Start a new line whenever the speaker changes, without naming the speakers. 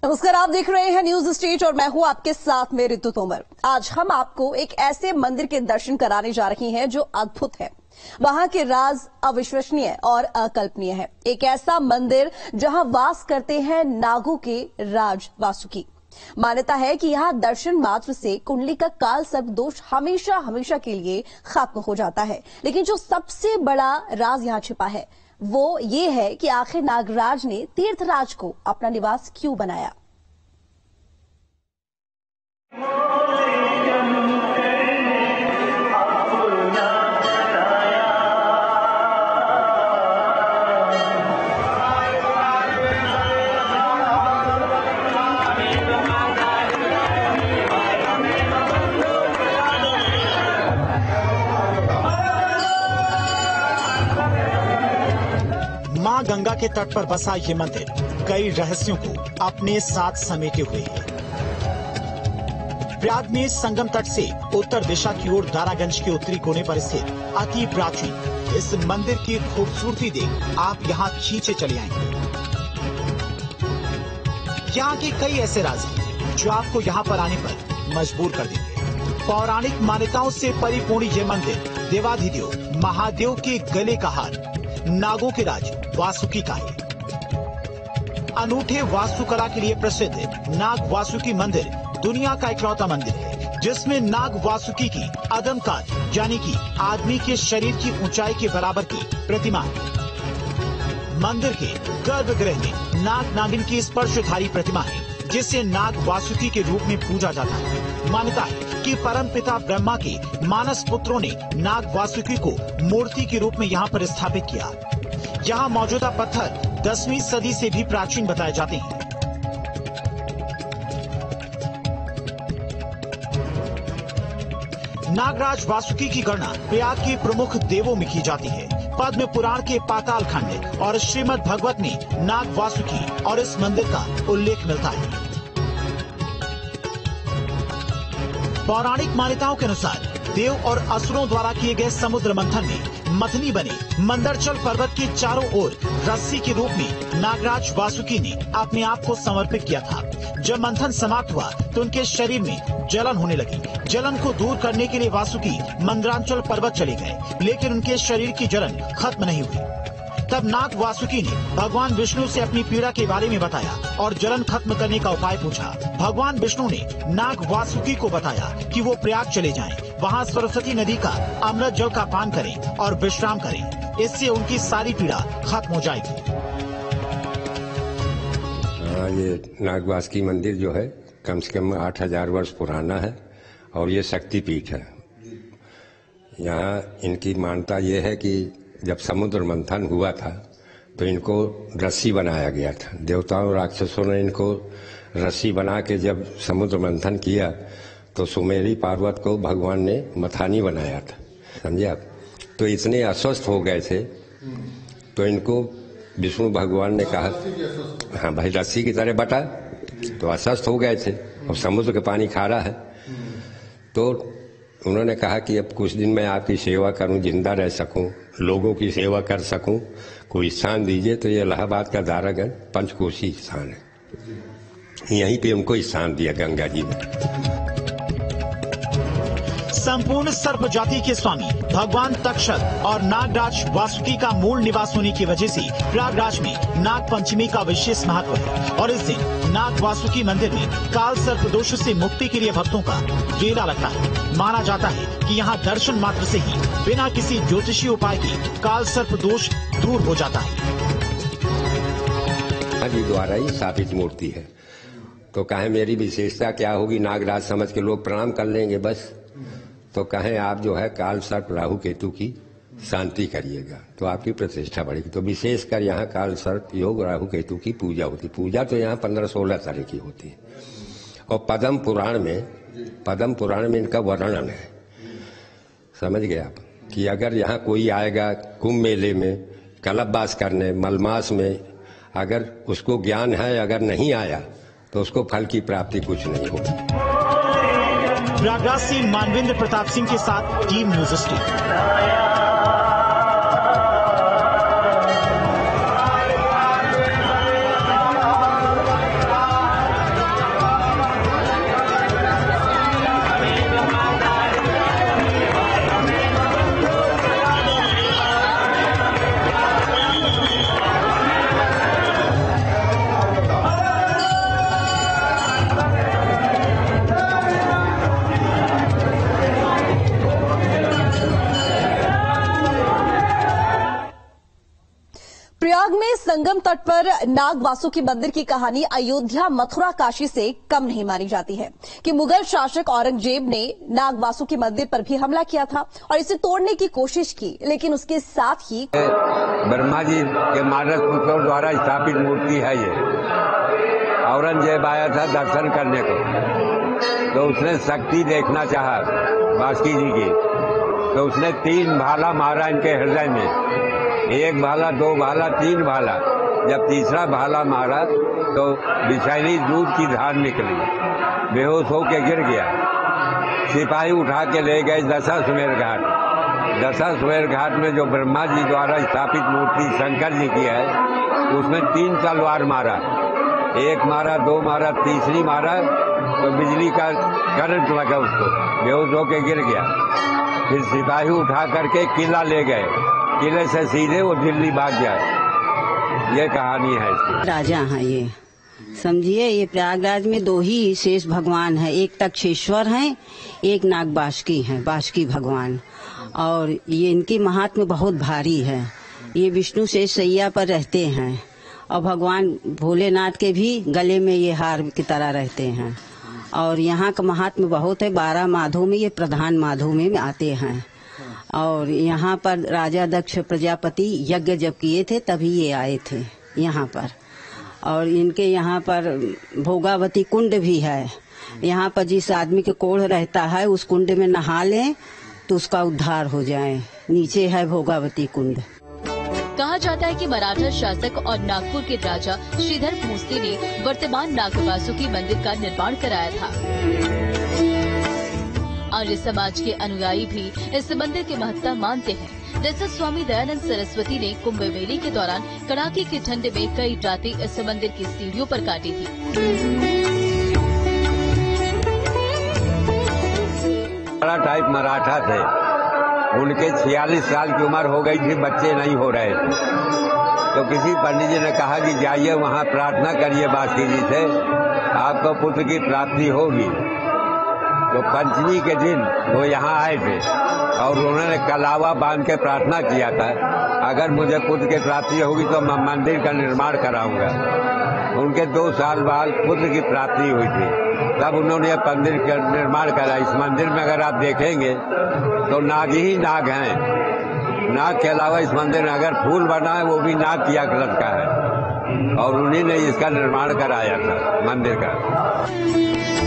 नमस्कार, आप देख रहे हैं न्यूज स्टेट और मैं हूं आपके साथ में ऋतु तोमर। आज हम आपको एक ऐसे मंदिर के दर्शन कराने जा रहे हैं जो अद्भुत है। वहां के राज अविश्वसनीय और अकल्पनीय है। एक ऐसा मंदिर जहां वास करते हैं नागों के राज वासुकी। मान्यता है कि यहां दर्शन मात्र से कुंडली का काल सर्प दोष हमेशा हमेशा के लिए खत्म हो जाता है। लेकिन जो सबसे बड़ा राज यहां छिपा है वो ये है कि आखिर नागराज ने तीर्थराज को अपना निवास क्यों बनाया।
मां गंगा के तट पर बसा ये मंदिर कई रहस्यों को अपने साथ समेटे हुए है। प्रयाग में संगम तट से उत्तर दिशा की ओर दारागंज के उत्तरी कोने पर स्थित अति प्राचीन इस मंदिर की खूबसूरती देख आप यहाँ खींचे चले आएंगे। यहाँ के कई ऐसे राज हैं जो आपको यहाँ पर आने पर मजबूर कर देंगे। पौराणिक मान्यताओं से परिपूर्ण ये मंदिर देवाधिदेव महादेव के गले का हार नागों के राज वासुकी का है। अनूठे वास्तुकला के लिए प्रसिद्ध नाग वासुकी मंदिर दुनिया का इकलौता मंदिर है जिसमें नाग वासुकी की अदमकात यानी कि आदमी के शरीर की ऊंचाई के बराबर की प्रतिमा है। मंदिर के गर्भगृह में नाग नागिन की स्पर्शधारी प्रतिमा है जिसे नाग वासुकी के रूप में पूजा जाता है। मान्यता है कि परम पिता ब्रह्मा के मानस पुत्रों ने नाग वासुकी को मूर्ति के रूप में यहाँ पर स्थापित किया। यहाँ मौजूदा पत्थर 10वीं सदी से भी प्राचीन बताए जाते हैं। नागराज वासुकी की गणना प्रयाग के प्रमुख देवों में की जाती है। पद्म पुराण के पाताल खंड और श्रीमद् भागवत में नाग वासुकी और इस मंदिर का उल्लेख मिलता है। पौराणिक मान्यताओं के अनुसार देव और असुरों द्वारा किए गए समुद्र मंथन में मथनी बने मंदरचल पर्वत के चारों ओर रस्सी के रूप में नागराज वासुकी ने अपने आप को समर्पित किया था। जब मंथन समाप्त हुआ तो उनके शरीर में जलन होने लगी। जलन को दूर करने के लिए वासुकी मंदरांचल पर्वत चले गए, लेकिन उनके शरीर की जलन खत्म नहीं हुई। तब नाग वासुकी ने भगवान विष्णु से अपनी पीड़ा के बारे में बताया और जलन खत्म करने का उपाय पूछा। भगवान विष्णु ने नाग वासुकी को बताया कि वो प्रयाग चले जाएं, वहाँ सरस्वती नदी का अमृत जल का पान करें और विश्राम करें। इससे उनकी सारी पीड़ा खत्म हो जाएगी।
ये नाग वासुकी मंदिर जो है कम से कम 8000 वर्ष पुराना है और ये शक्तिपीठ है। यहाँ इनकी मान्यता ये है कि जब समुद्र मंथन हुआ था तो इनको रस्सी बनाया गया था। देवताओं राक्षसों ने इनको रस्सी बना के जब समुद्र मंथन किया तो सुमेरी पार्वत को भगवान ने मथानी बनाया था, समझे आप। तो इतने अस्वस्थ हो गए थे तो इनको विष्णु भगवान ने कहा, हाँ भाई रस्सी की तरह बटा, तो अस्वस्थ हो गए थे और समुद्र का पानी खारा है। तो उन्होंने कहा कि अब कुछ दिन मैं आपकी सेवा करूं, जिंदा रह सकूं, लोगों की सेवा कर सकूं, कोई स्थान दीजिए। तो ये इलाहाबाद का दारागंज पंचकोशी स्थान है, यहीं पे उनको स्थान दिया गंगा जी में।
संपूर्ण सर्प जाति के स्वामी भगवान तक्षक और नागराज वासुकी का मूल निवास होने की वजह से प्रयागराज में नाग पंचमी का विशेष महत्व है और इस दिन नाग वासुकी मंदिर में काल सर्प दोष से मुक्ति के लिए भक्तों का रेला लगता है। माना जाता है कि यहाँ दर्शन मात्र से ही बिना किसी ज्योतिषीय उपाय के काल सर्प दोष दूर हो जाता है।
जी द्वारा ही स्थापित मूर्ति है, तो कहे मेरी विशेषता क्या होगी, नागराज समझ के लोग प्रणाम कर लेंगे बस। तो कहें आप जो है काल सर्प राहु केतु की शांति करिएगा तो आपकी प्रतिष्ठा बढ़ेगी। तो विशेषकर यहाँ काल सर्प योग राहु केतु की पूजा होती। पूजा तो यहाँ 15-16 तरह की होती है। और पद्म पुराण में इनका वर्णन है, समझ गए आप, कि अगर यहाँ कोई आएगा कुंभ मेले में कलपवास करने मलमास में, अगर उसको ज्ञान है, अगर नहीं आया तो उसको फल की प्राप्ति कुछ नहीं होगी।
प्रयागराज से मानवेंद्र प्रताप सिंह के साथ टीम न्यूज स्टेट।
प्रयाग में संगम तट पर नाग वासुकी मंदिर की कहानी अयोध्या, मथुरा, काशी से कम नहीं मानी जाती है कि मुगल शासक औरंगजेब ने नाग वासुकी मंदिर पर भी हमला किया था और इसे तोड़ने की कोशिश की, लेकिन उसके साथ ही
ब्रह्मा जी के मानस पुत्रों द्वारा स्थापित मूर्ति है। ये औरंगजेब आया था दर्शन करने को, तो उसने शक्ति देखना चाहा बासुकी जी की, तो उसने 3 भाला मारा इनके हृदय में, 1 भाला, 2 भाला, 3 भाला। जब तीसरा भाला मारा तो विषैली दूध की धार निकली, बेहोश होकर गिर गया। सिपाही उठा के ले गए दशाश्वमेध घाट। दशाश्वमेध घाट में जो ब्रह्मा जी द्वारा स्थापित मूर्ति शंकर जी की है, उसमें 3 तलवार मारा, 1 मारा, 2 मारा, तीसरी मारा तो बिजली का करंट लगा, उसको बेहोश होकर गिर गया। फिर सिपाही उठा करके किला ले गए, किले से सीधे वो दिल्ली भाग गया। ये कहानी है इसकी।
राजा हैं ये, समझिए। ये प्रयागराज में 2 ही शेष भगवान हैं, एक तक्षेश्वर हैं, एक नाग बासुकी हैं, बासुकी भगवान। और ये इनकी महात्म्य बहुत भारी है। ये विष्णु शेष सैया पर रहते हैं और भगवान भोलेनाथ के भी गले में ये हार की तरह रहते हैं। और यहाँ का महात्म्य बहुत है। 12 माधों में ये प्रधान माधों में आते हैं। और यहाँ पर राजा दक्ष प्रजापति यज्ञ जब किए थे तभी ये आए थे यहाँ पर। और इनके यहाँ पर भोगावती कुंड भी है। यहाँ पर जिस आदमी के कोढ़ रहता है उस कुंड में नहा लें तो उसका उद्धार हो जाए। नीचे है भोगावती कुंड।
कहा जाता है कि मराठा शासक और नागपुर के राजा श्रीधर भोसले ने वर्तमान नाग वासुकी मंदिर का निर्माण कराया था। आर्य समाज के अनुयायी भी इस मंदिर की महत्ता मानते हैं। जैसे स्वामी दयानंद सरस्वती ने कुंभ मेले के दौरान कड़ाके की ठंड में कई रातें इस मंदिर की सीढ़ियों पर काटी थी।
बड़ा टाइप मराठा थे, उनके 46 साल की उम्र हो गई थी, बच्चे नहीं हो रहे थे। तो किसी पंडित जी ने कहा कि जाइए वहाँ प्रार्थना करिए बासुकी जी से, आपको पुत्र की प्राप्ति होगी। तो पंचमी के दिन वो यहाँ आए थे और उन्होंने कलावा बांध के प्रार्थना किया था, अगर मुझे पुत्र की प्राप्ति होगी तो मैं मंदिर का निर्माण कराऊंगा। उनके 2 साल बाद पुत्र की प्राप्ति हुई थी, तब उन्होंने मंदिर का निर्माण करा। इस मंदिर में अगर आप देखेंगे तो नाग ही नाग हैं। नाग के अलावा इस मंदिर में अगर फूल बना है वो भी नाग की आकृति का है और उन्हीं ने इसका निर्माण कराया था मंदिर का।